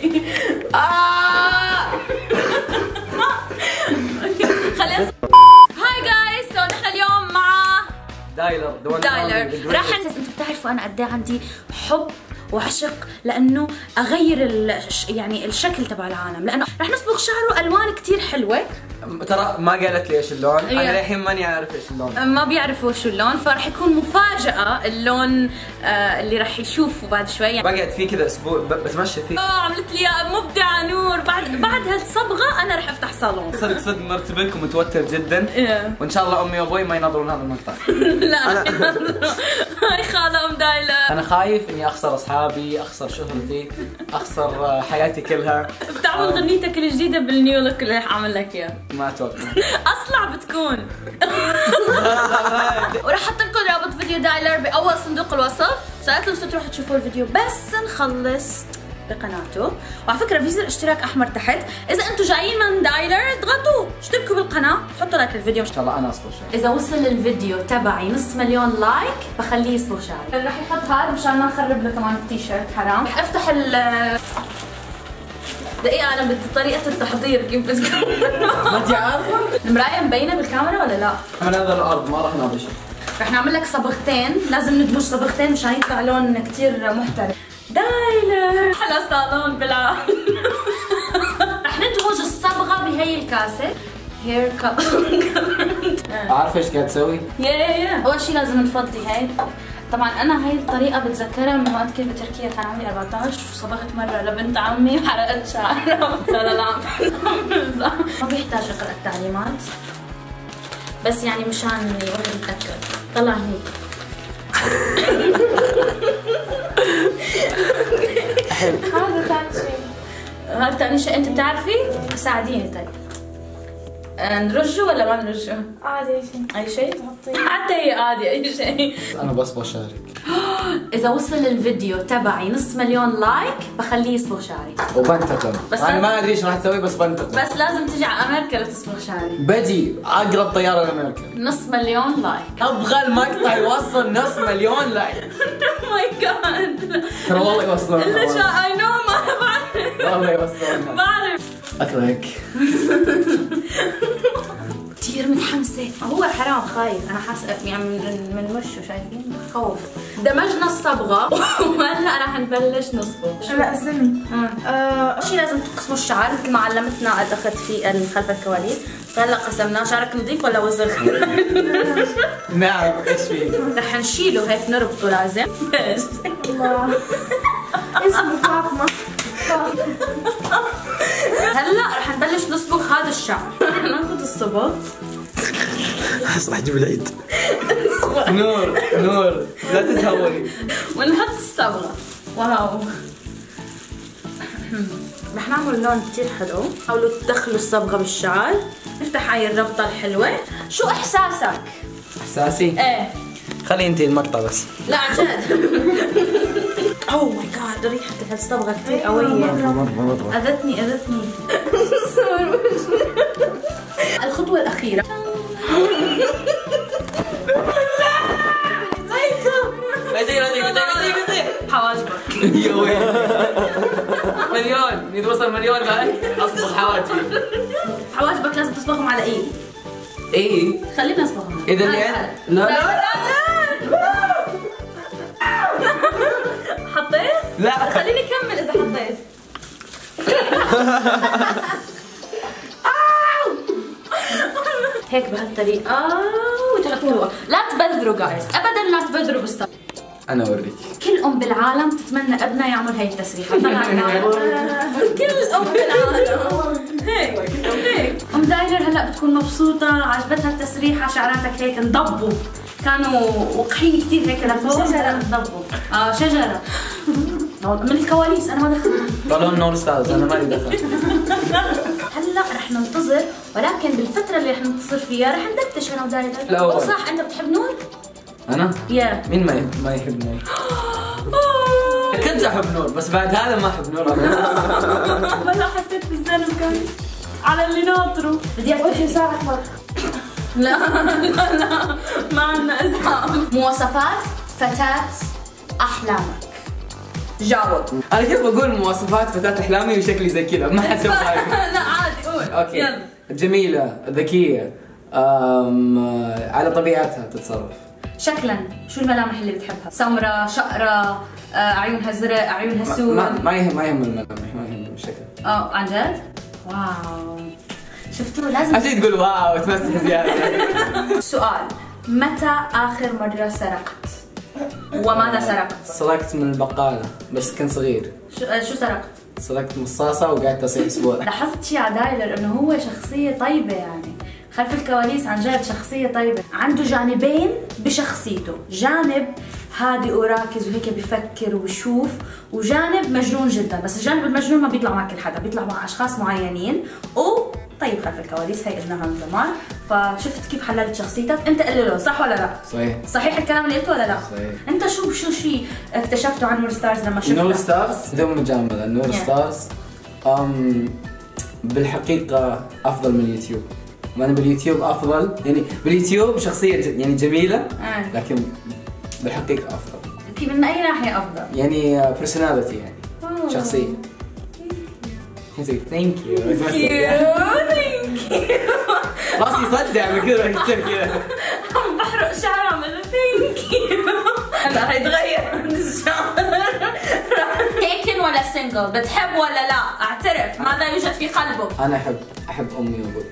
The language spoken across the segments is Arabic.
خلينا هاي جايز، سو نحن اليوم مع دايلر. راح انتم بتعرفوا انا قد ايه عندي حب وعشق لانه اغير يعني الشكل تبع العالم، لانه رح نصبغ شعره الوان كثير حلوه. ترى ما قالت لي ايش اللون، انا للحين ماني عارف ايش اللون، ما بيعرفوا شو اللون، فرح يكون مفاجأة اللون اللي رح يشوفوا بعد شوي. بقعد فيه كذا اسبوع بتمشى فيه. عملت لي مبدعة نور. بعد هالصبغة انا رح افتح صالون. صدق مرتبك ومتوتر جدا. وان شاء الله امي وابوي ما ينظرون هذا المقطع. لا هاي خالة ام دايلر. انا خايف اني اخسر اصحابي، اخسر شهرتي، اخسر حياتي كلها. بتعمل غنيتك الجديدة بالنيو لوك اللي رح اعمل لك اياه. ما اتوقع. اصلع بتكون. وراح احط لكم رابط فيديو دايلر باول صندوق الوصف، سألتوا تروحوا تشوفوا الفيديو بس نخلص بقناته. وعلى فكره في زر اشتراك احمر تحت، اذا انتم جايين من دايلر اضغطوا اشتركوا بالقناه، حطوا لايك للفيديو. ان شاء الله انا اصبغ شعري. اذا وصل الفيديو تبعي نص مليون لايك بخليه يصبغ شعري. رح يحط هذا مشان ما نخرب له كمان التيشيرت، حرام. رح افتح دقيقة، أنا بدي طريقة التحضير كيف بتكون. ما انت عارفة؟ المراية مبينة بالكاميرا ولا لا؟ من هذا الأرض ما راح نعطي شيء. رح نعمل لك صبغتين، لازم ندمج صبغتين مشان يطلع لون كثير محترف. دايلر أحلى صالون بالعالم. رح ندمج الصبغة بهي الكاسة. هير عارفة ايش قاعد تسوي؟ يا أول شيء لازم نفضي هي. طبعا انا هاي الطريقه بتذكرها من وقت كنت بتركيا، كان عمري 14 وصبغت مره لبنت عمي وحرقت شعرها. لا ما بيحتاج اقرا التعليمات، بس يعني مشان الواحد يتذكر. طلع هنيك. هذا ثاني شيء. هذا ثاني شيء انت بتعرفي؟ ساعديني طيب. نرجه ولا ما نرجه؟ عادي اي شيء. اي شيء؟ حتى هي عادي اي شيء. انا بصبغ شعري. اذا وصل الفيديو تبعي نص مليون لايك بخليه يصبغ شعري. وبنتقم. بس انا ما ادري ايش راح تسوي بس بنتقم. بس لازم تجي على امريكا لتصبغ شعري. بجي اقرب طياره لامريكا. نص مليون لايك. ابغى المقطع يوصل نص مليون لايك. ماي جاد. ترى والله يوصلون. اي نو ما بعرف. والله يوصلون. بعرف. اكرهك. كثير متحمسة. هو حرام خايف، أنا حاسة يعني من وشه شايفين خوف. دمجنا الصبغة وهلا رح نبلش نصبغ. لا زمي. أول شيء لازم تقسموا الشعر مثل ما علمتنا الأخت في خلف الكواليس. هلا قسمناه. شعرك نظيف ولا وزغ؟ نعم ايش فيه؟ رح نشيله هيك نربطه لازم. الله. اسمه فاطمة. هلا رح نبلش نصبغ هذا الشعر. رح ناخذ الصبغ. احس راح اجيب العيد. نور لا تتهوري. ونحط الصبغة. واو. رح نعمل لون كثير حلو. حاولوا تدخلوا الصبغة بالشعر. نفتح هاي الربطة الحلوة. شو احساسك؟ احساسي؟ ايه. خلي انتي المقطع بس. لا عن جد. اوه ماي جاد ريحة هالصبغة كثير قوية. مرة. اذتني. الخطوة الأخيرة. حواجبك. يا ويلي. مليون نوصل مليون لايك اصبغ حواجبي. حواجبك لازم تصبغهم على ايد. ايه خلينا نصبغهم. اذا لا حطيت؟ لا خليني اكمل اذا حطيت. هيك بهالطريقة وتحطوها. لا تبذروا جايز، ابدا لا تبذروا بالصبغة. انا اوريك. كل ام بالعالم تتمنى ابنها يعمل هاي التسريحة. كل ام بالعالم هيك. ام دايلر هلا بتكون مبسوطة، عجبتها التسريحة، شعراتك هيك انضبوا، كانوا وقحين كثير هيك لفوق. شجرة انضبوا. شجرة. من الكواليس انا ما دخلت. طلعوا نور استاذ انا مالي دخل. هلا رح ننتظر، ولكن بالفترة اللي رح ننتظر فيها رح ندردش انا ودايلر. لا صح انت بتحب نور؟ انا؟ يا مين ما يحب نور؟ كنت احب نور بس بعد هذا ما احب نور ابدا. والله حسيت بالزلم كان على اللي ناطره. بدي وجهي صار احمر. لا ما عندنا ازعاج. مواصفات فتاة احلامك. جاوب. انا كيف بقول مواصفات فتاة احلامي وشكلي زي كذا ما حد لا عادي قول. اوكي يلا. جميلة، ذكية، على طبيعتها تتصرف. شكلا شو الملامح اللي بتحبها؟ سمرة، شقرة، عيونها زرق، عيونها سود. ما يهم الملامح، ما يهم الشكل. عن جد؟ واو شفتوا لازم عشان تقول واو تمسح زيادة. سؤال، متى آخر مرة سرقت؟ وماذا سرقت؟ سرقت من البقالة بس كنت صغير. شو سرقت؟ سرقت مصاصة وقعدت أصيح أسبوع. لاحظت شيء على دايلر انه هو شخصية طيبة يعني، خلف الكواليس عن جد شخصية طيبة، عنده جانبين بشخصيته، جانب هادئ وراكز وهيك بفكر وبشوف، وجانب مجنون جدا، بس الجانب المجنون ما بيطلع مع كل حدا، بيطلع مع اشخاص معينين، طيب خلف الكواليس هي قلناها من زمان، فشفت كيف حللت شخصيتك، انت قل له صح ولا لا؟ صحيح الكلام اللي قلته ولا لا؟ صحيح. انت شو شيء اكتشفته عن نور ستارز لما شفته؟ نور ستارز بدون مجاملة، نور ستارز بالحقيقة أفضل من اليوتيوب. ما أنا باليوتيوب أفضل، يعني باليوتيوب شخصية يعني جميلة، لكن بالحقيقة أفضل. كيف من أي ناحية أفضل؟ يعني personality يعني شخصية. زي ثانك يو. راسي صدع من كذا كتير كذا. عم بحرق شعر عم بقول ثانك يو. هلا حيتغير الشعر. تيكن ولا سنجل؟ بتحب ولا لا؟ اعترف، ماذا يوجد في قلبك؟ أنا أحب أمي وأبوي.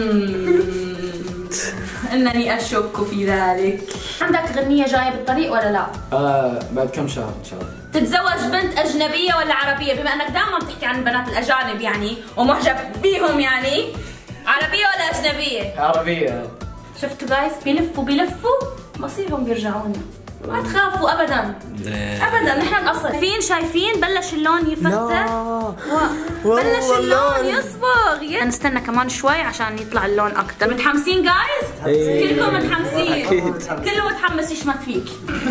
إنني أشك في ذلك. عندك غنية جاية بالطريق ولا لا؟ بعد كم شهر إن شاء الله. تتزوج بنت أجنبية ولا عربية؟ بما أنك دائما بتحكي عن البنات الأجانب يعني ومعجب بيهم يعني، عربية ولا أجنبية؟ عربية. شفتوا جايز بيلفوا مصيرهم بيرجعونا، ما تخافوا ابدا ابدا، نحن الاصل. شايفين بلش اللون يفتح، بلش اللون يصبغ. نستنى كمان شوي عشان يطلع اللون اكثر. متحمسين جايز؟ كلكم متحمسين؟ كله متحمس يشمت فيك.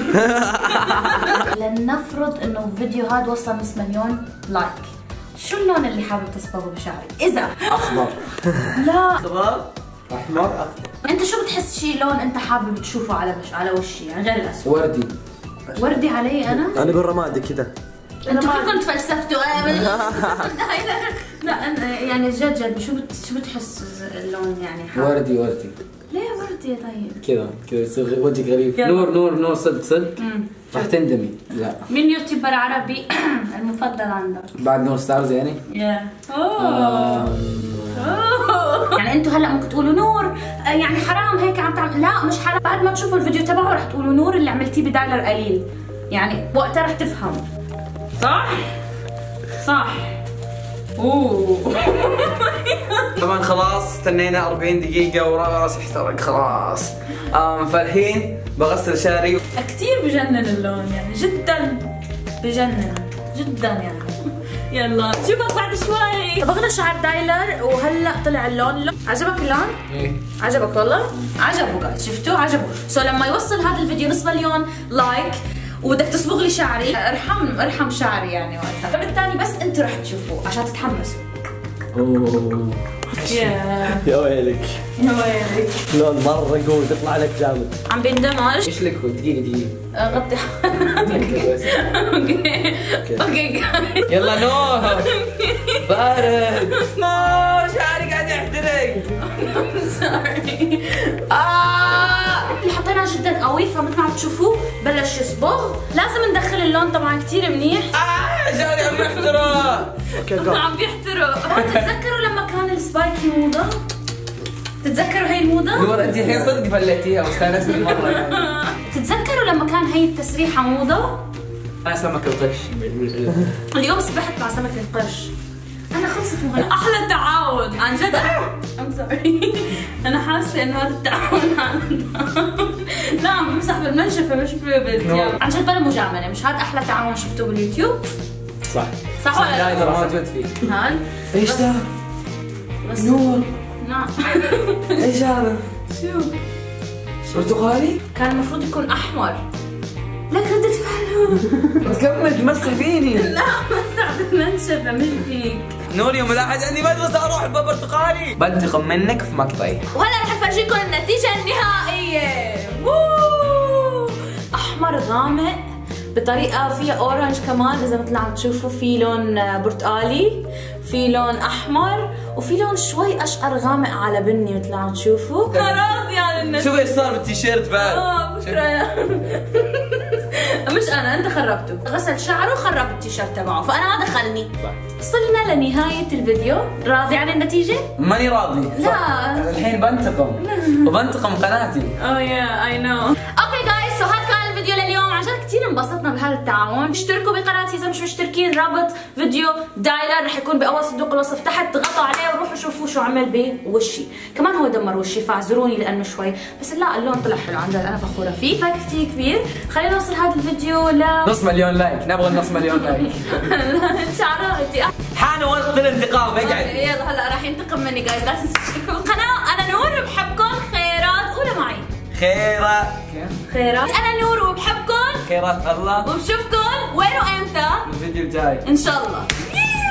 لنفرض انه الفيديو هذا وصل نص مليون لايك، شو اللون اللي حابب تصبغه بشعرك؟ اذا اخضر. لا اخضر احمر اخضر. انت شو بتحس شيء لون انت حابب تشوفه على وشي يعني غير الاسود؟ وردي. وردي علي انا بالرمادي كذا. انتوا كلكم تفلسفتوا. لا يعني جد شو بتحس اللون يعني حابب؟ وردي. ليه وردي طيب؟ كذا يصير وجهك غريب. نور صدق راح تندمي. لا مين يوتيوبر عربي المفضل عندك؟ بعد نور ستارز يعني؟ يعني انتوا هلا ممكن تقولوا نور يعني حرام هيك عم تعمل، لا مش حرام، بعد ما تشوفوا الفيديو تبعه رح تقولوا نور اللي عملتيه بدايلر قليل، يعني وقتها رح تفهموا. صح طبعا خلاص استنينا 40 دقيقة وراسي احترق خلاص. فالحين بغسل شعري. كثير بجنن اللون يعني، جدا بجنن جدا يعني. يلا نشوفك بعد شوي. صبغنا شعر دايلر وهلا طلع اللون. عجبك اللون؟ ايه عجبك والله؟ عجبه جايز، شفتوا؟ عجبه. لما يوصل هذا الفيديو نص مليون لايك وبدك تصبغ لي شعري، ارحم شعري يعني وقتها. فبالتالي بس انتوا رح تشوفوه عشان تتحمسوا. يا ويلك لون مرة قوي يطلع لك جامد. عم بيندمج. ايش لك؟ دقيقة غطي اوكي يلا نور بارد. شعري قاعد يحترق. سوري. اللي حطيناه جدا قوي، فمثل ما عم تشوفوه بلش يصبغ. لازم ندخل اللون طبعا كثير منيح. شعري عم يحترق. عم بيحترق. تتذكروا لما كان السبايكي موضة؟ تتذكروا هي الموضة؟ نور انت الحين صدق فليتيها واستانست مرة يعني. تتذكروا لما كان هي التسريحة موضة؟ انا سمك القرش. اليوم سبحت مع سمك القرش. أنا خلصت مهلا. أحلى تعاون عن جد. I'm sorry. أنا حاسة إنه هذا التعاون لا عم بمسح بالمنشفة مش بالثياب. عن جد بلا مجاملة، مش هذا أحلى تعاون شفتوه باليوتيوب؟ صح ولا لا؟ ترى موجود فيه. هاد؟ ايش ده؟ بس نور. نعم. ايش هذا؟ شو؟ برتقالي؟ كان المفروض يكون أحمر. لك ردة فعله. تكمل تمسح فيني. لا مسح بالمنشفة مش فيك. نور يوم لاحظ اني مدرسة اروح ببرتقالي. بنتقم منك في مقطعي. وهلا رح افرجيكم النتيجة النهائية. احمر غامق بطريقه فيها اورنج كمان، اذا مثل عم تشوفوا في لون برتقالي، في لون احمر، وفي لون شوي اشقر غامق على بني مثل عم تشوفوا. راضيه عن النتيجه. شوف ايش صار بالتيشيرت بعد. بكره مش انا، انت خربته. غسل شعره وخرب التيشيرت تبعه، فانا ما دخلني. وصلنا لنهايه الفيديو. راضي عن النتيجه؟ ماني راضي. لا الحين بنتقم وبنتقم قناتي. يا اي نو. اوكي جايز، سو هذا كان الفيديو لليوم. عن جد كثير انبسطنا بهذا التعاون. اشتركوا بقناتي اذا مش مشتركين، رابط فيديو دايلر رح يكون باول صندوق الوصف تحت، ضغطوا عليه وروحوا شوفوا شو عمل بوشي. كمان هو دمر وشي، فاعذروني لانه شوي، بس لا اللون طلع حلو عن جد، انا فخوره فيه. لايك كثير كبير. خلينا نوصل هذا الفيديو ل نص مليون لايك، نبغى نص مليون لايك. شعراتي حان وقت الانتقام. اقعد. يلا هلا راح ينتقم مني جايز، لا تنسوا تشتركوا بالقناه. انا نور وبحبكم. خيرات. قولوا معي. خيرات. خيرات. انا نور وبحبكم. خيرات الله. وبشوفكم وين وامتى؟ الفيديو الجاي ان شاء الله.